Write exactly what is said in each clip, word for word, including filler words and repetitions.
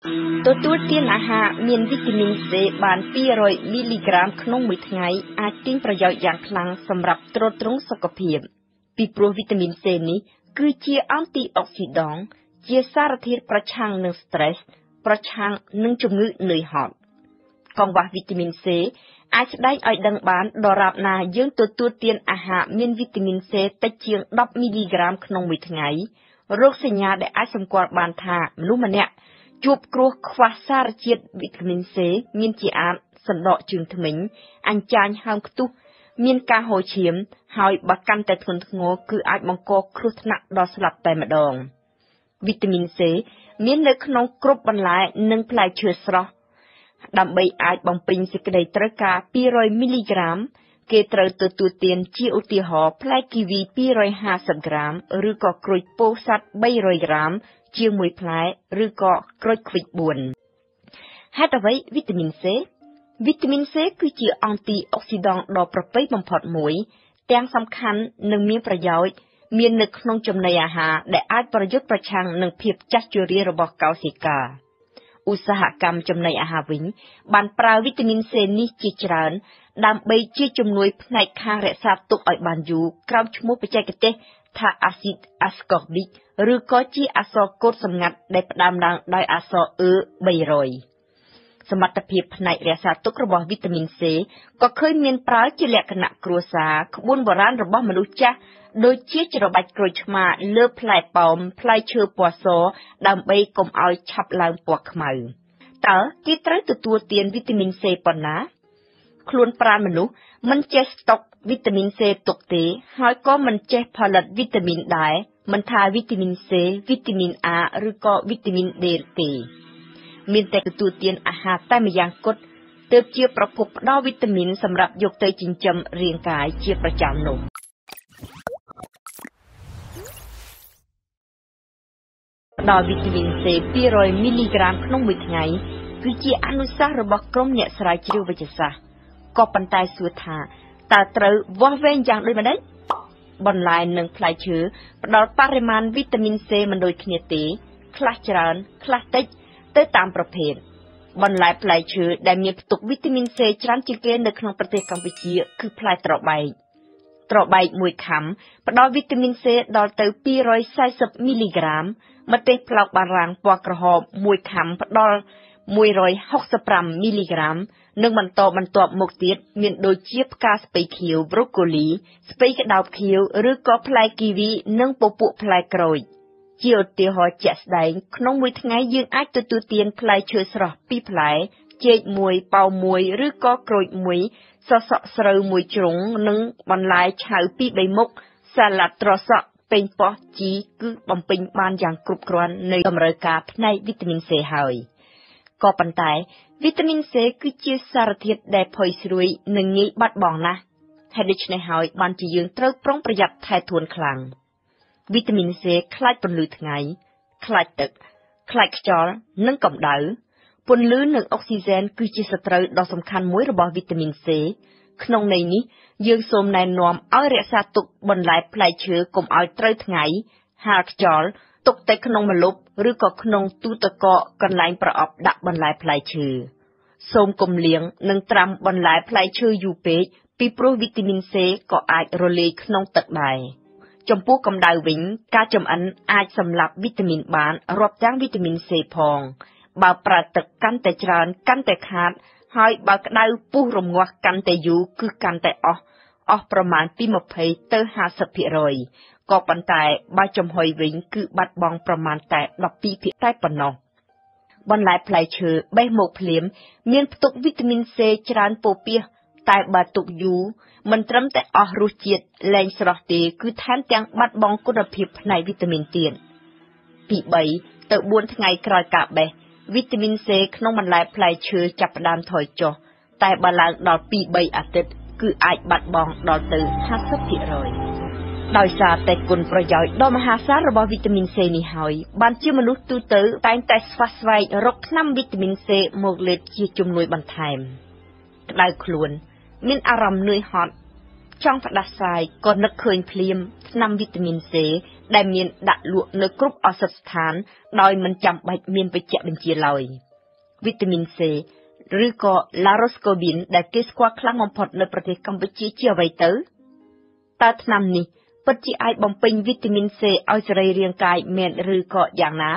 ទទួលទានអាហារមានវីតាមីន C បានពីររយមីលីក្រាមក្នុងមួយថ្ងៃអាចទាញប្រយោជន៍យ៉ាងខ្លាំងសម្រាប់ទ្រទ្រង់សុខភាពពីព្រោះវីតាមីន C នេះគឺជាអង់ទីអុកស៊ីដង់ជាសារធាតុប្រឆាំងនឹង stress ប្រឆាំងនឹងជំងឺនឿយហត់កង្វះវីតាមីន C អាចស្ដែងឲ្យដឹងបានដរាបណាយើងទទួលទានអាហារមានវីតាមីន C តិចជាងដប់មីលីក្រាមក្នុងមួយថ្ងៃរោគសញ្ញាដែលអាចសម្គាល់បានថាមនុស្សម្នាក់ជួបគ្រោះខ្វះសារជាតិវីតាមីន C មានជាអាចសណ្ដកជើងធ្មេញអញ្ចាញហើមខ្ទុះមានការហូរឈាមហើយបើកាន់តែធ្ងន់ធ្ងរគឺអាចបង្កគ្រោះថ្នាក់ដល់ស្លាប់តែម្ដងវីតាមីន C មាននៅក្នុងគ្រប់បន្លែនិងផ្លែឈើស្រស់ដើម្បីអាចបំពេញសេចក្តីត្រូវការពីររយមីលីក្រាមគេត្រូវទទួលទានជាឧទាហរណ៍ផ្លែគីវីពីររយហាសិបក្រាមឬក៏ក្រូចពោធិ៍សាត់បីរយក្រាមជាមួយផ្លែឬក៏ក្រូចឃ្វិចបួនហេតុអ្វីវីតាមីន C វីតាមីន C គឺជាអង់ទីអុកស៊ីដង់ដ៏ប្រពៃបំផុតមួយទាំងសំខាន់និងមានប្រយោជន៍មាននៅក្នុងចំណីអាហារដែលអាចប្រយុទ្ធប្រឆាំងនឹងភាពចាស់ជរារបស់កោសិកាឧស្សាហកម្មចំណីអាហារវិញបានប្រើវីតាមីន C នេះជាច្រើនដើម្បីជាជំនួយផ្នែកខាងរក្សាទុកឲ្យបានយូរក្រោមឈ្មោះបច្ចេកទេសថាអាស៊ីតអាស្កូប៊ិកឬក៏ជាអក្សរកូដសម្ងាត់ដែលផ្ដើមឡើងដោយអក្សរ E បីរយសមត្ថភាពផ្នែករក្សាទុករបស់វីតាមីន C ក៏ឃើញមានប្រើជាលក្ខណៈគ្រួសារក្បួនបុរាណរបស់មនុស្សចាស់ដូចជាច្របាច់ក្រូចឆ្មាលើផ្លែប៉ោមផ្លែឈើពណ៌សដើម្បីកុំឲ្យឆាប់ឡើងពណ៌ខ្មៅតើគេត្រូវទទួលទានវីតាមីន C ប៉ុណ្ណាខ្លួនប្រាណមនុស្សមិនចេះស្តុកវីតាមីន C ទុកទេហើយក៏មិនចេះផលិតវីតាមីនដែរមិនថាវីតាមីន C វីតាមីន A ឬក៏វីតាមីន D ទេមានតែទទួលទានអាហារតែម្យ៉ាងគត់ទើបជាប្រភពផ្ដល់វីតាមីនសម្រាប់យកទៅចិញ្ចឹមរាងកាយជាប្រចាំនោះផ្ដល់វីតាមីន C ពីររយមីលីក្រាមក្នុងមួយថ្ងៃគឺជាអនុសាសន៍របស់ក្រុមអ្នកស្រាវជ្រាវវិទ្យាសាស្ត្រក៏ប៉ុន្តែសួរថាតើត្រូវវាស់វែងយ៉ាងដូចម្តេចបន្លែនិងផ្លែឈើផ្ដល់បរិមាណវីតាមីន C មិនដូចគ្នាទេខ្លះច្រើនខ្លះតិចទៅតាមប្រភេទបន្លែផ្លែឈើដែលមានផ្ទុកវីតាមីន C ច្រើនជាងគេនៅក្នុងប្រទេសកម្ពុជាគឺផ្លែត្របែកត្របែកមួយខាំផ្ដល់វីតាមីន C ដល់ទៅពីររយសែសិបមីលីក្រាមម្ទេសប្លោកបារាំងពណ៌ក្រហមមួយខាំផ្ដល់មួយរយហុកសិបប្រាំមីលីក្រាមនិងបន្តបន្ទាប់មកទៀតមានដូចជាផ្កាស្ពៃខៀវប្រូកូលីស្ពៃក្តោបខៀវឬក៏ផ្លែគីវីនិងពពួកផ្លែក្រូចជាឧទាហរណ៍ជាក់ស្ដែងក្នុងមួយថ្ងៃយើងអាចទទួលទានផ្លែឈើស្រស់ពីរផ្លែចេកមួយប៉ោមមួយឬក៏ក្រូចមួយសសក់ស្រូវមួយជ្រុងនិងបន្លែឆៅពីរបីមុខសាឡាត់ត្រសក់ប៉េងប៉ោះជីគឺបំពេញបានយ៉ាងគ្រប់គ្រាន់នៅតម្រូវការផ្នែកវីតាមីន C ហើយក៏ប៉ុន្តែវីតាមីន C គឺជាសារធាតុដែលផុយស្រួយនិងងាយបាត់បង់ណាស់ហេតុដូច្នេះហើយបានជាយើងត្រូវប្រុងប្រយ័ត្នថែទាំខ្លាំងវីតាមីន C ខ្លាចពន្លឺថ្ងៃខ្លាចទឹកខ្លាចខ្យល់និងកម្ដៅពន្លឺនិងអុកស៊ីហ្សែនគឺជាសត្រូវដ៏សំខាន់មួយរបស់វីតាមីន C ក្នុងន័យនេះយើងសូមណែនាំឲ្យរក្សាទុកបន្លែផ្លែឈើកុំឲ្យត្រូវថ្ងៃហាលខ្យល់ទុកតែក្នុងម្លប់ឬក៏ក្នុងទូទឹកកកកន្លែងប្រអប់ដាក់បន្លែផ្លែឈើសូមកុំលាងនិងត្រាំបន្លែផ្លែឈើយូរពេកពីព្រោះវីតាមីន C ក៏អាចរលាយក្នុងទឹកដែរចំពោះកម្ដៅវិញការចម្អិនអាចសម្លាប់វីតាមីនបានរាប់ទាំងវីតាមីន C ផងបើប្រើទឹកកាន់តែច្រើនកាន់តែខាតហើយបើក្ដៅពុះរងាស់កាន់តែយូរគឺកាន់តែអស់អស់ប្រមាណពីម្ភៃទៅហាសិបភាគរយក៏ប៉ុន្តែបើចំហុយវិញគឺបាត់បង់ប្រមាណតែដប់ពីរភាគតែប៉ុណ្ណោះបន្លែផ្លែឈើបេះមកភ្លាមមានផ្ទុកវីតាមីន C ច្រើនពោពាសតែបើទុកយូរមិនត្រឹមតែអស់រសជាតិលែងស្រស់ទេគឺថែមទាំងបាត់បង់គុណភាពផ្នែកវីតាមីនទៀតពីបីទៅបួនថ្ងៃក្រោយការបេះវីតាមីន C ក្នុងបន្លែផ្លែឈើចាប់ផ្ដើមថយចុះតែបើឡើងដល់ពីរបីអាទិត្យគឺអាចបាត់បង់ដល់ទៅហាសិបភាគរយដោយសារតែគុណប្រយោជន៍ដ៏មហាសាលរបស់វីតាមីន C នេះហើយបានជាមនុស្សទូទៅតែងតែស្វះស្វែងរកថ្នាំវីតាមីន C មកលេបជាជំនួយបន្ថែមក្តៅខ្លួនមានអារម្មណ៍នឿយហត់ចង់ផ្ដាសាយក៏នឹកឃើញភ្លាមថ្នាំវីតាមីន C ដែលមានដាក់លក់នៅគ្រប់ឱសថស្ថានដោយមិនចាំបាច់មានបច្ចេកបញ្ជាឡើយវីតាមីន C ឬក៏ Laroskobin ដែលគេស្គាល់ខ្លាំងបំផុតនៅប្រទេសកម្ពុជាជាអ្វីទៅតើថ្នាំនេះពិតជាអាចបំពេញវីតាមីន C ឲ្យសរីរាង្គកាយមែនឬក៏យ៉ាងណា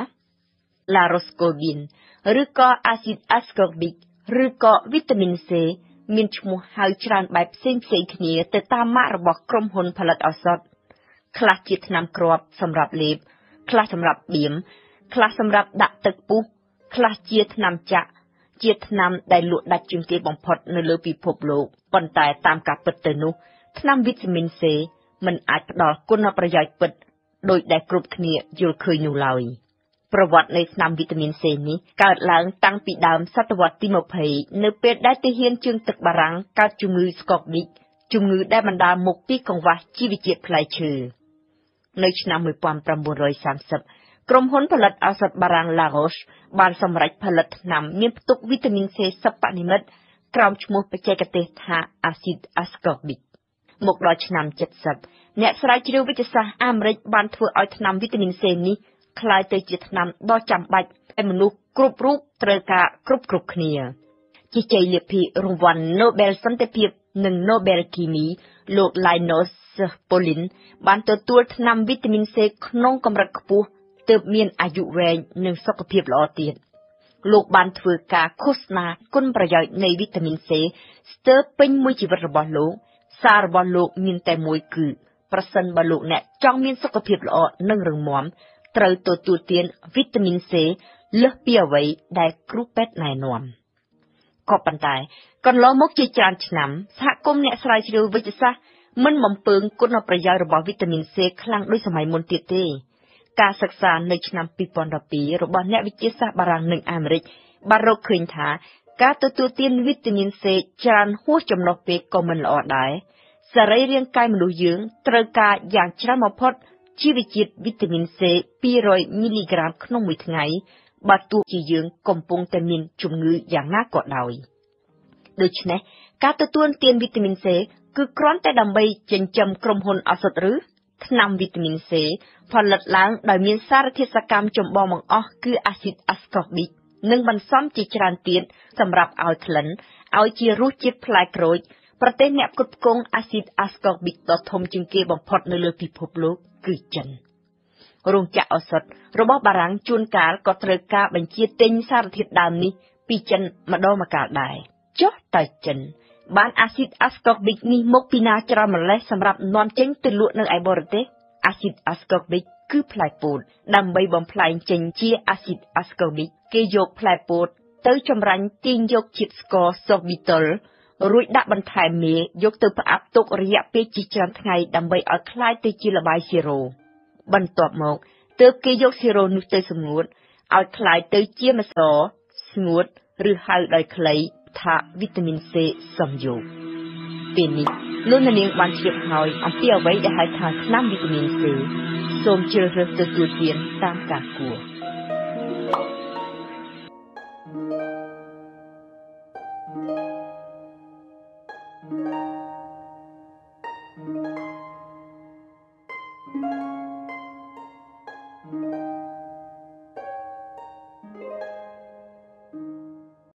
Laroskobin ឬក៏ Acid Ascorbic ឬក៏វីតាមីន C មានឈ្មោះហៅច្រើនបែបផ្សេងៗគ្នាទៅតាមម៉ាករបស់ក្រុមហ៊ុនផលិតឱសថខ្លះជាថ្នាំគ្រាប់សម្រាប់លេបខ្លះសម្រាប់បៀមខ្លះសម្រាប់ដាក់ទឹកពុះខ្លះជាថ្នាំចាក់ជាថ្នាំដែលលក់ដាច់ជាងគេបំផុតនៅលើពិភពលោកប៉ុន្តែតាមការពិតទៅនោះថ្នាំវីតាមីន C មិនអាចផ្ដល់គុណប្រយោជន៍ពិតដោយដែលគ្រប់គ្នាយល់ឃើញនោះឡើយប្រវត្តិនៃថ្នាំវីតាមីន C នេះកើតឡើងតាំងពីដើមសតវត្សទីยี่สิบនៅពេលដែលទាហានជើងទឹកបារាំងកើតជំងឺស្កកឌីកជំងឺដែលបណ្ដាលមកពីកង្វះជីវជាតិផ្លែឈើនៅឆ្នាំmột nghìn chín trăm ba mươiក្រុមហ៊ុនផលិតឱសថបារាំង La Roche បានសម្រេចផលិតថ្នាំមានផ្ទុកវីតាមីន C សិប្បនិមិត្តក្រោមឈ្មោះបច្ចេកទេសថា Acid Ascorbic មកដល់ឆ្នាំเจ็ดสิบអ្នកស្រាវជ្រាវវិទ្យាសាស្ត្រអាមេរិកបានធ្វើឲ្យថ្នាំវីតាមីន C នេះក្លាយទៅជាថ្នាំដ៏ចាំបាច់ដែលមនុស្សគ្រប់រូបត្រូវការគ្រប់គ្រប់គ្នាជាជ័យលាភីរង្វាន់ Nobel សន្តិភាពនិង Nobel គីមីលោក Linus Pauling បានទទួលថ្នាំវីតាមីន C ក្នុងកម្រិតខ្ពស់ទើបមានអាយុវែងនិងសុខភាពល្អទៀតលោកបានធ្វើការឃោសនាគុណប្រយោជន៍នៃវីតាមីន C ស្ទើរពេញមួយជីវិតរបស់លោកសាររបស់លោកមានតែមួយគឺប្រសិនបើលោកអ្នកចង់មានសុខភាពល្អនិងរឹងមាំត្រូវទទួលទានវីតាមីន C លើសពីអ្វីដែលគ្រូពេទ្យណែនាំក៏ប៉ុន្តែកន្លងមកជាច្រើនឆ្នាំសហគមន៍អ្នកស្រាវជ្រាវវិទ្យាសាស្ត្រមិនបំពើងគុណប្រយោជន៍របស់វីតាមីន C ខ្លាំងដូចសម័យមុនទៀតទេការសិក្សានៅឆ្នាំពីរពាន់ដប់ពីររបស់អ្នកវិទ្យាសាស្ត្របារាំងនិងអាមេរិកបានរកឃើញថាការទទួលទានវីតាមីន C ច្រើនហួសចំណុះពេកក៏មិនល្អដែរសរីរាង្គកាយមនុស្សយើងត្រូវការយ៉ាងច្រើនបំផុតជីវជាតិវីតាមីន C ពីររយមីលីក្រាមក្នុងមួយថ្ងៃបើទោះជាយើងកំពុងតែមានជំងឺយ៉ាងណាក៏ដោយដូច្នេះការទទួលទានវីតាមីន C គឺគ្រាន់តែដើម្បីចិញ្ចឹមក្រុមហ៊ុនឱសថឬថ្នាំវីតាមីន C ផលិតឡើងដោយមានសារធាតុសកម្មចម្បងបង្អស់គឺ Acid Ascorbic និងបន្សំជាច្រើនទៀតសម្រាប់ឲ្យក្លិនឲ្យជារសជាតិផ្លែក្រូចប្រទេសអ្នកផ្គត់ផ្គង់ Acid Ascorbic ដ៏ធំជាងគេបំផុតនៅលើពិភពលោកគឺចិនរោងចក្រឱសថរបស់បារាំងជួនកាលក៏ត្រូវការបញ្ជាទិញសារធាតុដើមនេះពីចិនម្ដងម្កាលដែរចុះតើចិនបាន Acid Ascorbic នេះមកពីណាច្រើនម្ល៉េះសម្រាប់នាំចេញទៅលក់នៅឯបរទេស Acid Ascorbic គឺផ្លែពោតដើម្បីបំផ្លែងចេញជា Acid Ascorbic គេយកផ្លែពោតទៅចម្រាញ់ទាញយកជាតិស្ករ sorbitol រួចដាក់បន្ថែមមេយកទៅផ្អាប់ទុករយៈពេលជាច្រើនថ្ងៃដើម្បីឲ្យคล้ายទៅជាល្បាយស៊ីរ៉ូបន្ទាប់មកទើបគេយកស៊ីរ៉ូនោះទៅសម្ងួតឲ្យคล้ายទៅជាម្សៅស្ងួតឬហៅដោយខ្លីថាវីតាមីន C សំយោគពេលនេះលោកនាងបានជ្រាបហើយអំពីអ្វីដែលហៅថាថ្នាំវីតាមីន C សូមជ្រើសរើសទទួលទានតាមការគួរ